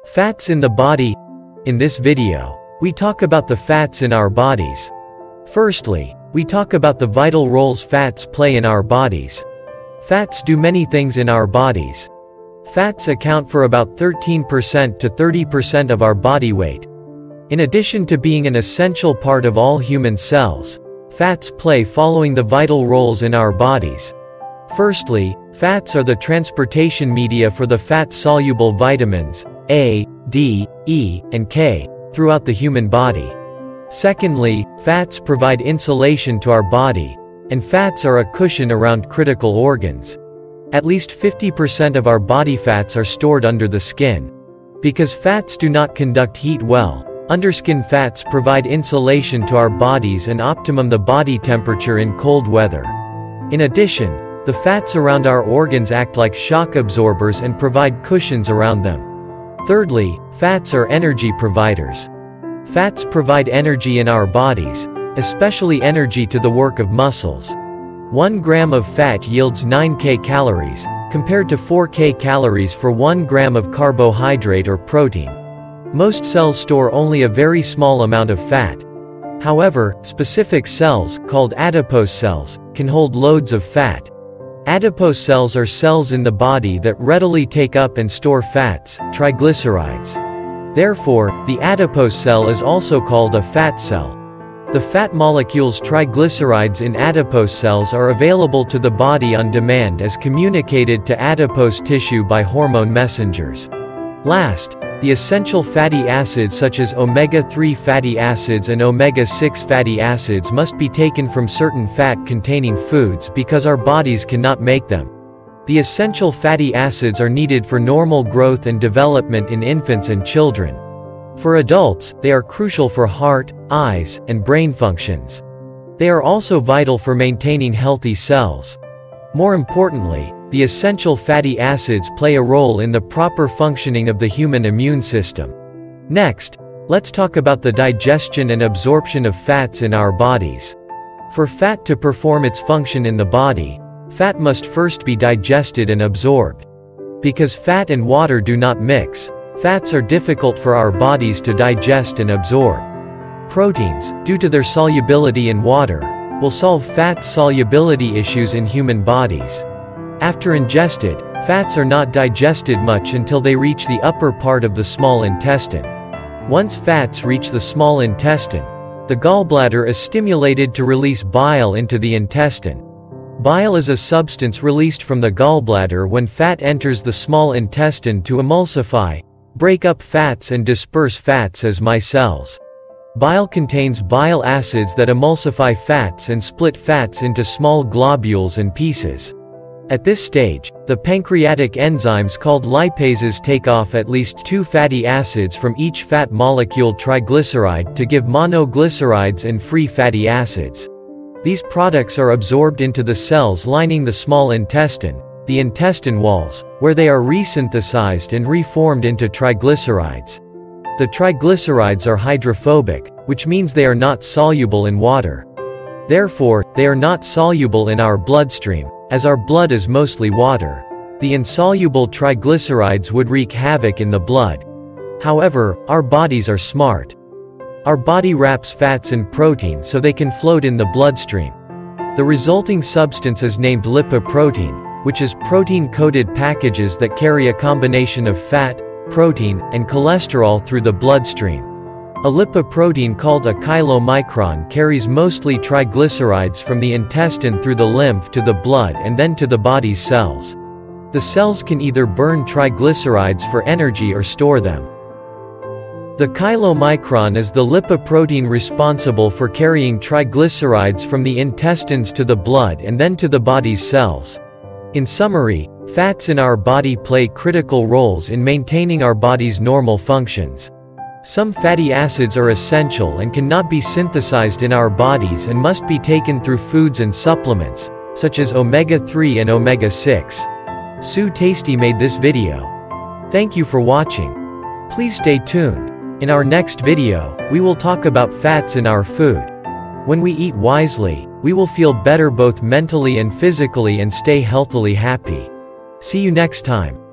Fats in the body. In this video, we talk about the fats in our bodies. Firstly, we talk about the vital roles fats play in our bodies. Fats do many things in our bodies. Fats account for about 13% to 30% of our body weight. In addition to being an essential part of all human cells, fats play following the vital roles in our bodies. Firstly, fats are the transportation media for the fat-soluble vitamins A, D, E, and K throughout the human body. Secondly, fats provide insulation to our body, and fats are a cushion around critical organs. At least 50% of our body fats are stored under the skin. Because fats do not conduct heat well, underskin fats provide insulation to our bodies and optimum the body temperature in cold weather. In addition, the fats around our organs act like shock absorbers and provide cushions around them. Thirdly, fats are energy providers. Fats provide energy in our bodies, especially energy to the work of muscles. 1 gram of fat yields 9 kcalories, compared to 4 kcalories for 1 gram of carbohydrate or protein. Most cells store only a very small amount of fat. However, specific cells, called adipose cells, can hold loads of fat. Adipose cells are cells in the body that readily take up and store fats, triglycerides. Therefore, the adipose cell is also called a fat cell. The fat molecules triglycerides in adipose cells are available to the body on demand as communicated to adipose tissue by hormone messengers. Last, the essential fatty acids such as omega-3 fatty acids and omega-6 fatty acids must be taken from certain fat-containing foods because our bodies cannot make them. The essential fatty acids are needed for normal growth and development in infants and children. For adults, they are crucial for heart, eyes, and brain functions. They are also vital for maintaining healthy cells. More importantly, the essential fatty acids play a role in the proper functioning of the human immune system. Next, let's talk about the digestion and absorption of fats in our bodies. For fat to perform its function in the body, fat must first be digested and absorbed. Because fat and water do not mix, fats are difficult for our bodies to digest and absorb. Proteins, due to their solubility in water, will solve fat solubility issues in human bodies. After ingested, fats are not digested much until they reach the upper part of the small intestine. Once fats reach the small intestine, the gallbladder is stimulated to release bile into the intestine. Bile is a substance released from the gallbladder when fat enters the small intestine to emulsify, break up fats and disperse fats as micelles. Bile contains bile acids that emulsify fats and split fats into small globules and pieces. At this stage, the pancreatic enzymes called lipases take off at least 2 fatty acids from each fat molecule triglyceride to give monoglycerides and free fatty acids. These products are absorbed into the cells lining the small intestine, the intestine walls, where they are resynthesized and reformed into triglycerides. The triglycerides are hydrophobic, which means they are not soluble in water. Therefore, they are not soluble in our bloodstream, as our blood is mostly water. The insoluble triglycerides would wreak havoc in the blood. However, our bodies are smart. Our body wraps fats in protein so they can float in the bloodstream. The resulting substance is named lipoprotein, which is protein-coated packages that carry a combination of fat, protein, and cholesterol through the bloodstream. A lipoprotein called a chylomicron carries mostly triglycerides from the intestine through the lymph to the blood and then to the body's cells. The cells can either burn triglycerides for energy or store them. The chylomicron is the lipoprotein responsible for carrying triglycerides from the intestines to the blood and then to the body's cells. In summary, fats in our body play critical roles in maintaining our body's normal functions. Some fatty acids are essential and cannot be synthesized in our bodies and must be taken through foods and supplements, such as omega-3 and omega-6. Sutasty made this video. Thank you for watching. Please stay tuned. In our next video, we will talk about fats in our food. When we eat wisely, we will feel better both mentally and physically and stay healthily happy. See you next time.